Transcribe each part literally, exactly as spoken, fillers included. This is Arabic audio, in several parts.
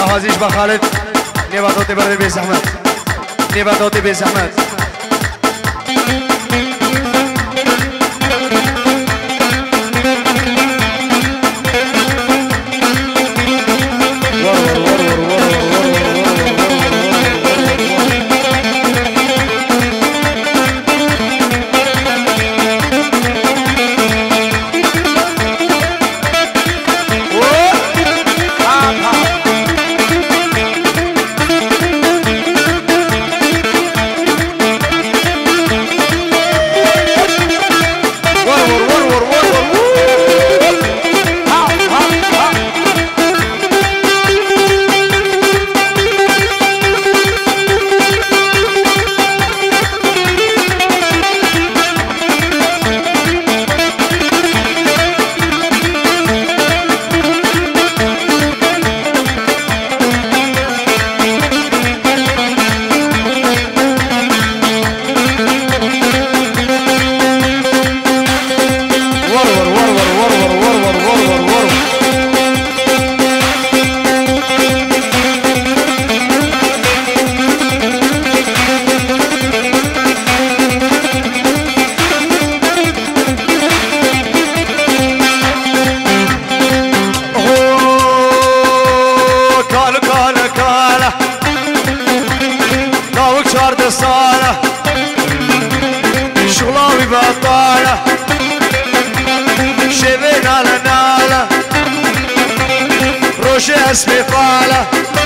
هازیش با خالد نباتوتی برده بی زحمت نباتوتی بی زحمت اسمي فالة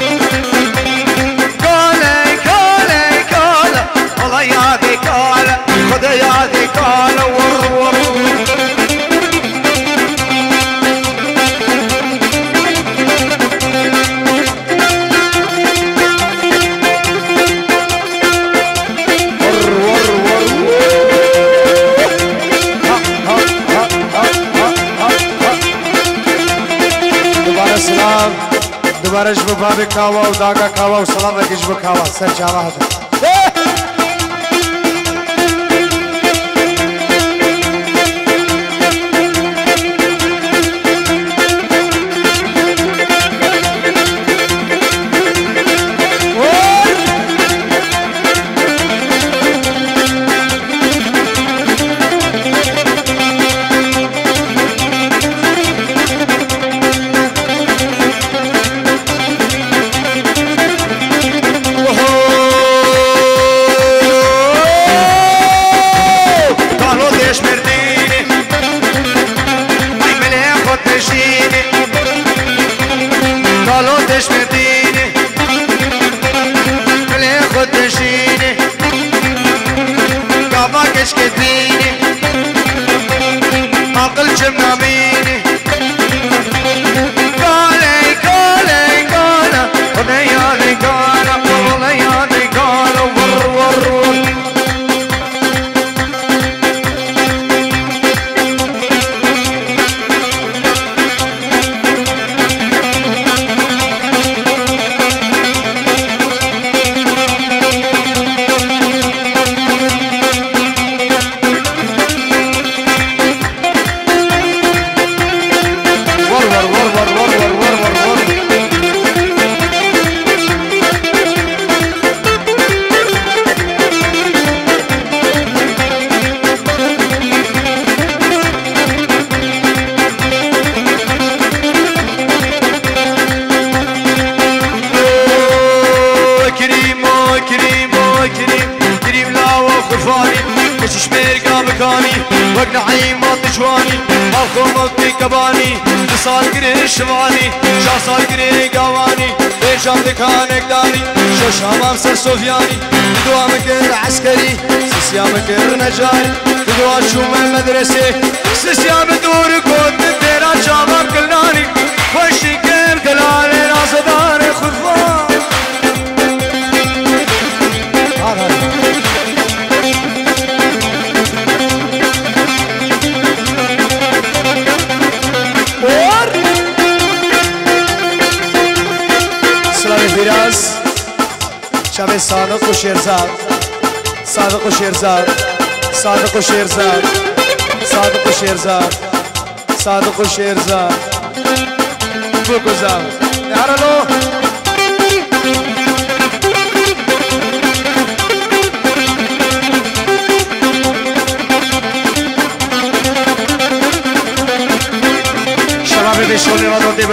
كالة كالة كالة والله يادي كالة خذ يادي كالة ور ور دوباره جب باب کاوا و داغا کاوا و سلام رکی جب کاوا سر جاوا هده شامام سر سوفياني بدوا مكر عسكري سيسيا مكر نجاري بدوا شوم المدرسة سيسيا بدور كود تيرا شامام كلاني وشي كيم دلالي رازدار خذوان سلام فراس شب صادق و شیرزاد صادق و شیرزاد صادق و شیرزاد صادق و شیرزاد صادق و شیرزاد بگذار نهارلو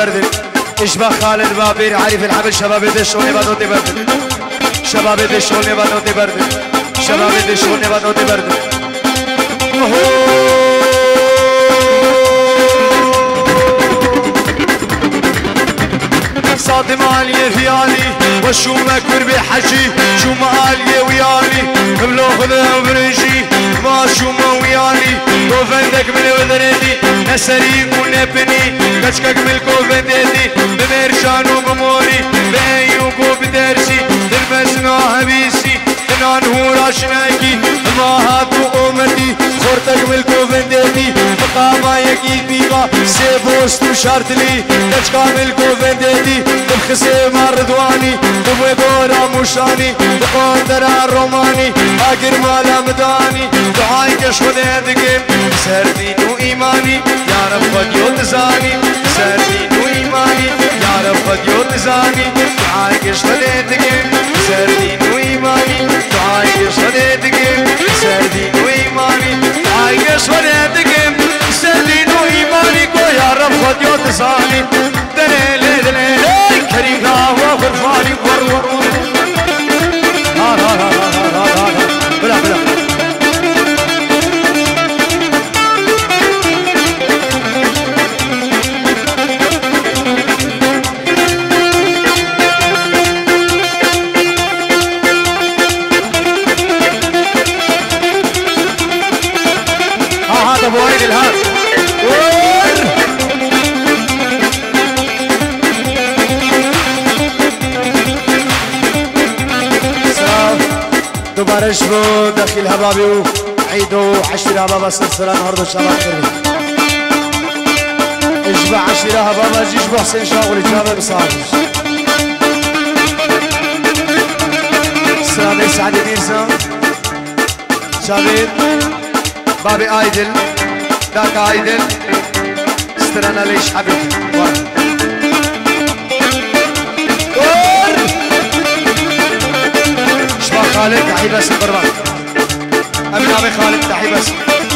بردن اشبه خالد بابير عارف الحبل شباب دشون نبادوت بردن شباب دشون نبادوت بردن شباب دشون نبادوت بردن صادم عالية في عالي وشو ما كربي حجي شو ما عالية ويالي بلو خذها برنجي ما شو ما ويالي كوفندك من وذرتي نسري ونبني كشكك من الكوفندتي بمرشان وبموري بأيوب وبدرسي تلبسنا هبيسي تنان هو راشناكي ما هاتو أمتي خورتك من الكوفندتي مقاما يكي بيبا سيبوست وشارتلي كشكا من الكوفندتي بخسي مردواني بوي دورا مشاني بقدر الروماني اگر مالا مداني دعاي كشخد ادقم سردين وإيماني يا رب قد يوتزاني سردين وإيماني يا رب قد يوتزاني دعاي كشخد ادقم سردين وإيماني دعاي كشخد ادقم سردين وإيماني دعاي كشخد ادقم سردين وإيماني كو يا رب قد يوتزاني دليل دليل كريم لا وغرفاني ور ور ها ها ها ها ها بلا بلا ها هذا ابو عيد الهاد دوبارش بو دخيل هبابي وعيدو عشرة هبابا سلسلة نهاردو شباب كري اجبع عشرة هبابا جيجبو حسين شاغل اجابة بصارج السلام سعد ديرزا شابير بابي ايدل داك ايدل استرانا ليش حبيبي خالد تحي بس برا أمين أبي خالد تحي بس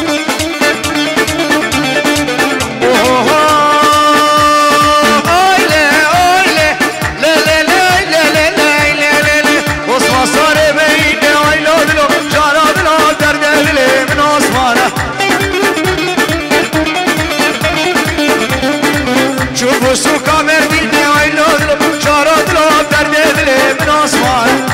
شوفوا سوكا مرديني ويلودلو شارودلو دردلي من أسمانه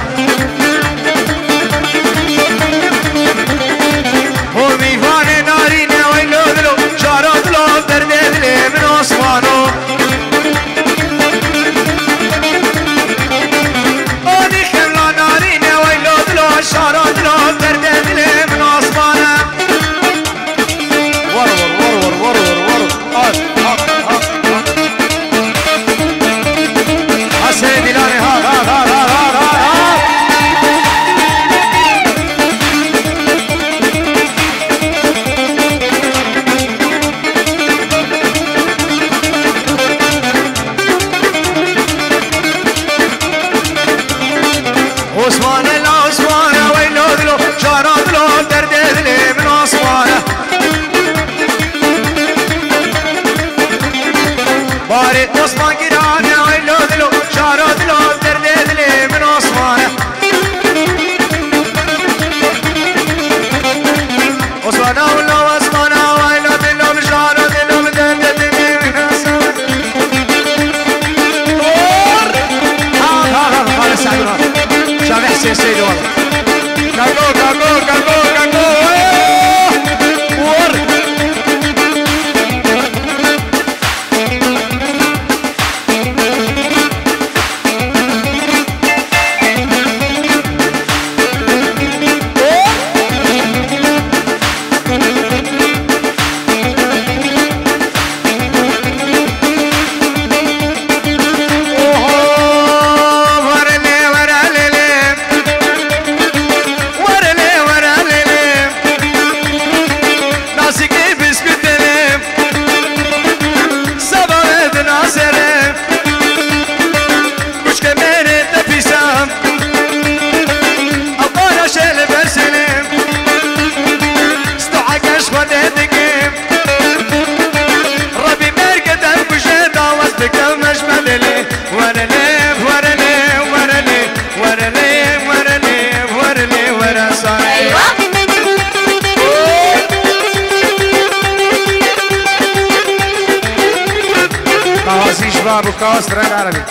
كاس ترند عربي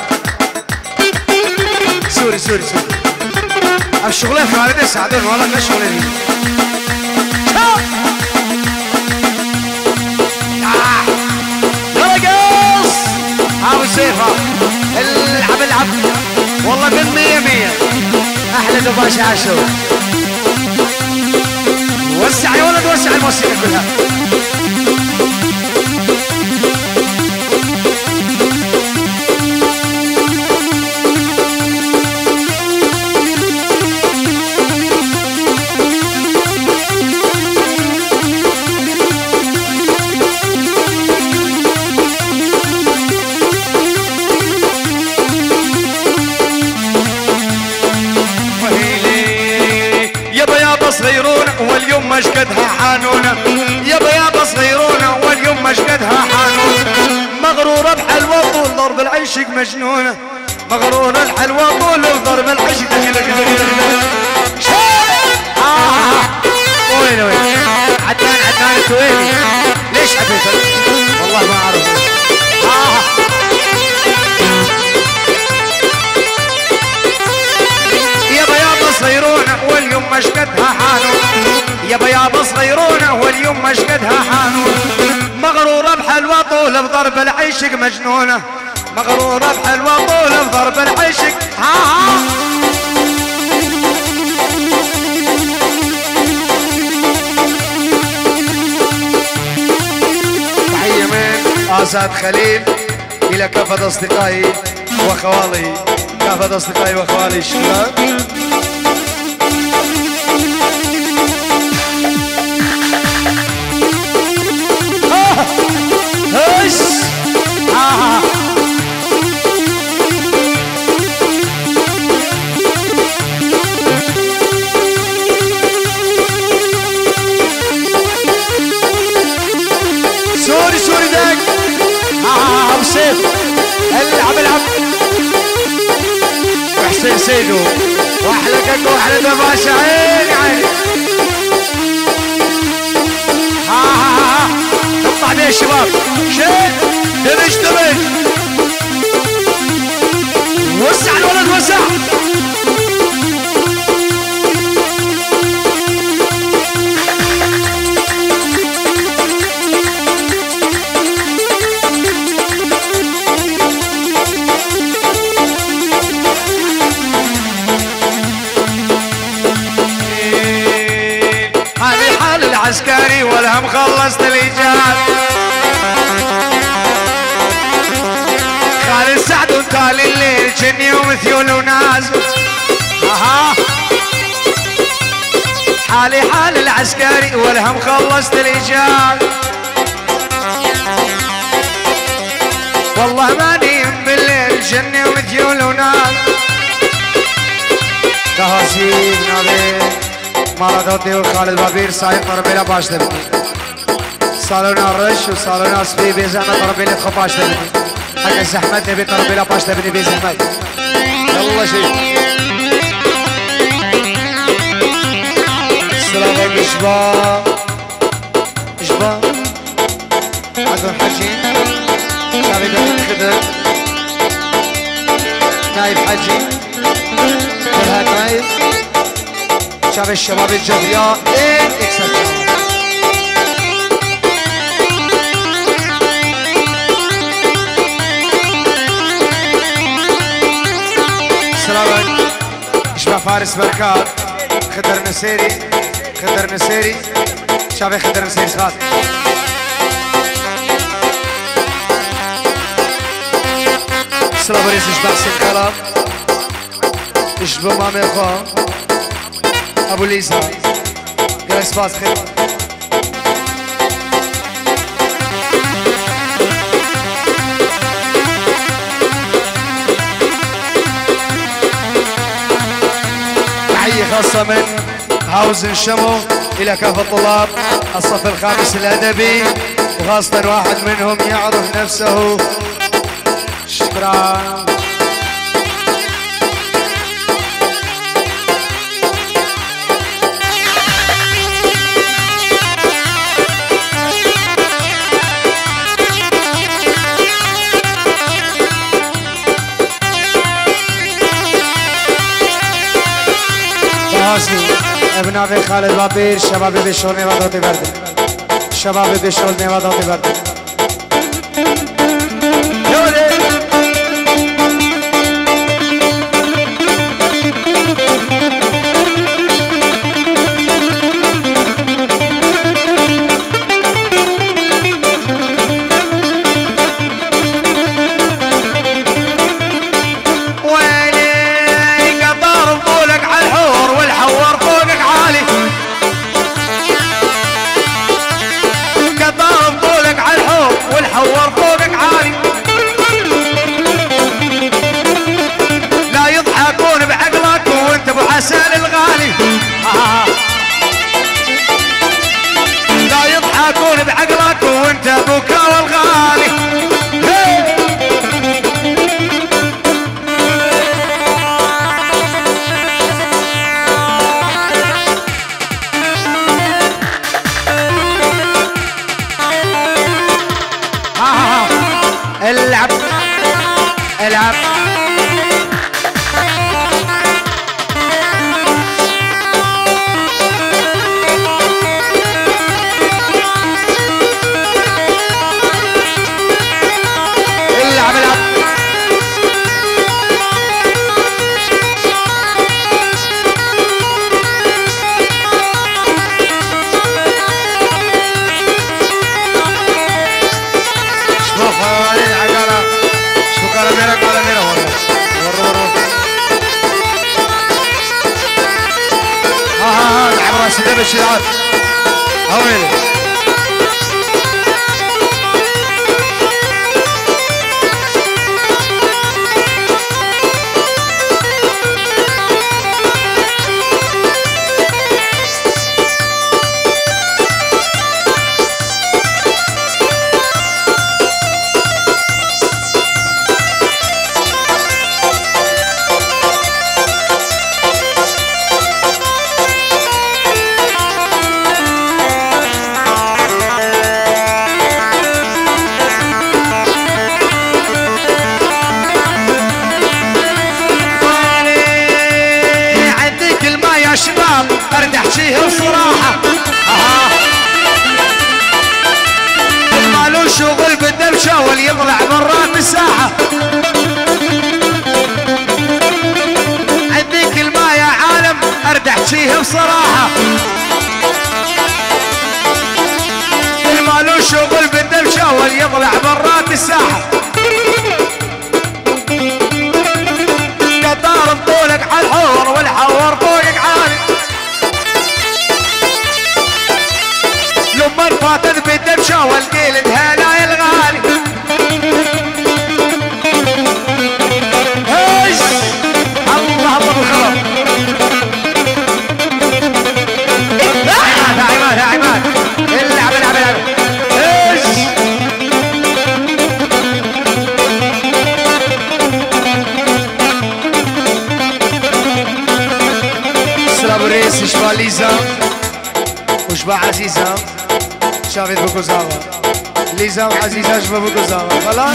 سوري سوري سوري الشغلة خالد سعدون والله ما شغلة دي يلا قص ابو سيفا العب العب والله من مية مية احلى دباش عاشور وسع يا ولد وسع الموسيقى كلها صغيرونة واليوم مشقدها حانونة يابا يابا صغيرونة واليوم مشقدها حانونة مغرورة بحلوة طول ضرب العشق مجنونة مغرورة الحلوة طول ضرب العشق وين وين عدنان عدنان الكويتي ليش حبيت والله ما اعرف يابا يابا صغيرونة واليوم مشقدها حانون يابا يابا صغيرونة واليوم مشقدها حانون مغرورة بحلوة طول بضرب العشق مجنونة مغرورة بحلوة طول بضرب العشق ها ها تحية من آساد خليل إلى كافة أصدقائي وخوالي كافة أصدقائي وخوالي الشباب هش آه. سوري سوري داك اه ابو سيف العب العب وحسين سيدو واحلى كاكو واحلى دباشة عيني عيني ها ها ها قطع بيه الشباب شيل دمج دمج وسع الولد وسع هذه حال العسكري والهم خلصت الايجاد خالد سعد وتالي الليل جني ومثيول وناس اها حالي حال العسكري والهم خلصت الايجاد والله ما نيم بالليل جني ومثيول وناس تهاسيب نبي مارا دوتي وخالد بابير سايق طربيلة باش دبني صالونا الرش وصالونا سبي بيزانا طربيلة خفاش دبني حق الزحمة نبي طربيلة باش دبني بيزحمة يلا شيء السلام عليكم اشبا اشبا عدو حجين شعبي دبني خدر نايف حجين فرهاد نايف شعب الشباب الجبرياء ايه اكسر السلام عليكم اشبه فارس بركات خضر نسيري خضر نسيري شعب خضر نسيري صغار السلام عليكم اشبه سنكالة اشبه مامي خواه ابو ليزا قال سباس خير تحية خاصة من هاوزن شمو الى كافة طلاب الصف الخامس الادبي وخاصة واحد منهم يعرف نفسه شكرا سپاسی ابن آبی خالد بابیر شباب بشور نیواداتی برده شباب بشور نیواداتی برده العب العب العب العب سيدنا الشيعات هويلي ارد احكيها بصراحه مالو شغل بالدبشه واللي يطلع برا الساحه عندي كلمه يا عالم ارد احكيها بصراحه مالو شغل بالدبشه واللي يطلع برا الساحه قطار بطولك على الحور والحور فوقك عالي لما فاتت بالدبشه والقيل انهالا الغالي هش الله الله بالخرب يا عماد يا عماد العب العب العب هش سلام الرئيس اشبع ليزا واشبع عزيزة شافت بوكوزاوا ليزا وعزيزة اشبع بوكوزاوا خلاص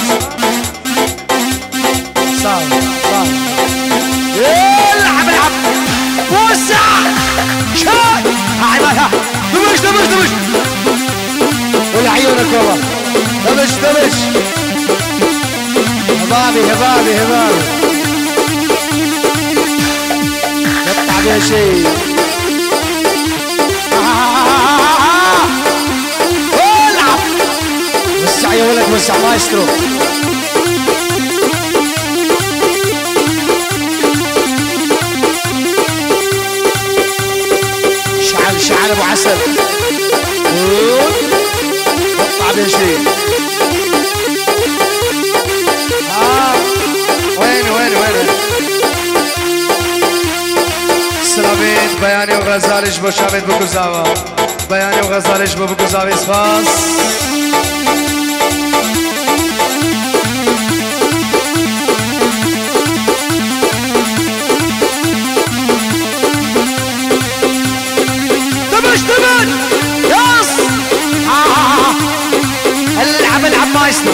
صار صار العب العب وسع شاي هاي مالها دمش دمش دمش والعيونك والله دمش دمش هبابي هبابي هبابي قطع بيها شيء العب وسع يا ولد وسع مايسترو شعل شعل ابو عسل قطع بيها شيء آه. وين وين وين سلامين بياني وغزالي جبو شابت بكوزاوا بياني وغزالي جبو بكوزاوا اسفاس دمش دمش يس آه. العب العب مايسترو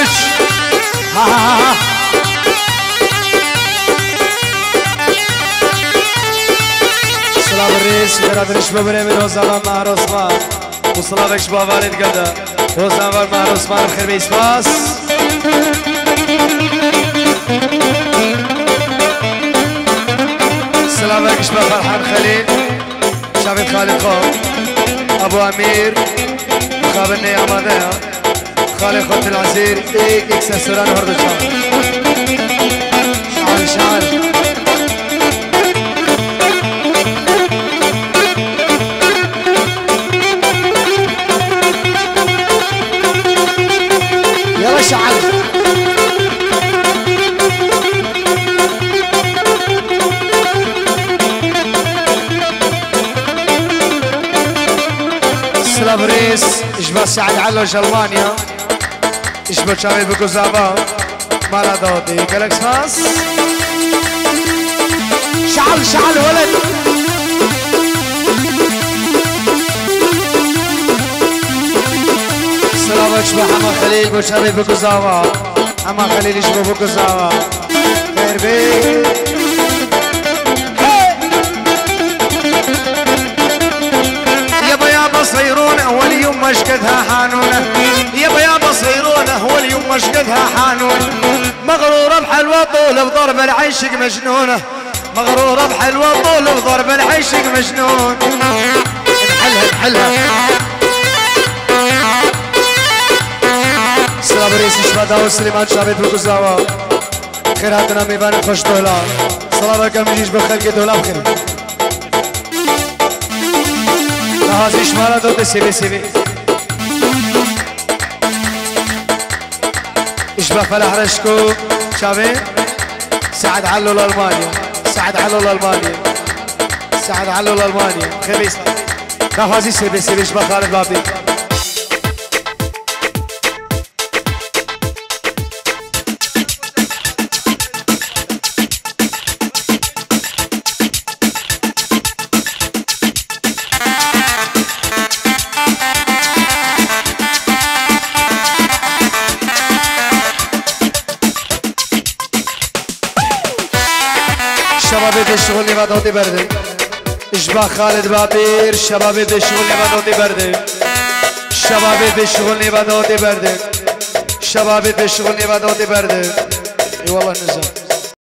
ها ها ها ها سلام الرئيس برادر شبابري من وزمان مع عثمان وسلامك شباب والد قدا وزمان مع عثمان بخير بيسباس سلامك شباب فرحان خليل شعبت خالد خوف ابو امير خابرني اماده خالد خوت العزير ايك اكسسوران هردو شعب شعال شعال يلا شعال سلام ريس اشبه سعد علوش المانيا اشبه شامل بكوزابا مالا دودي جالكس فاس شعل شعل ولد سلام اشبه حما خليل بشامل بكوزابا حما خليل اشبه بكوزابا خير بيك صيرون اول يوم مشقدها حانونه يبا يابا صيرونه اول يوم مشقدها حانونه مغروره بحلوه طول بضرب العيشق مجنونه مغروره بحلوه طول بضرب العيشق مجنون نحلها نحلها سلام رئيس شبادا وسليمان شابت بكوزاوا خيراتنا ميبان خوش دولار سلامك مجيش بخلق دولار بخير هازی شمارا دوته سیبی سیبی اشبه فلاح رشكو شابه سعد علو الالمانيا سعد علو الالمانيا سعد علو الالمانيا خبيث هازی سیبی سیبی اشبه خالد بابي شبابي بالشغل نبادوتي بردي اشباه خالد بابير شبابي بالشغل نبادوتي بردي شبابي بالشغل نبادوتي بردي شبابي بالشغل نبادوتي بردي اي والله نزل